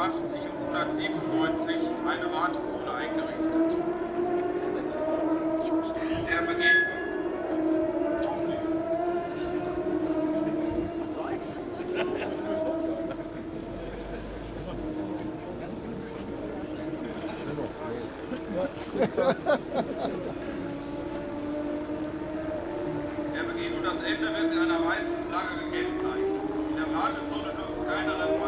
1897 eine Wartezone eingerichtet. Der Beginn. Der Beginn und das Ende wird mit einer weißen Flagge gekennzeichnet. In der Wartezone dürfen keine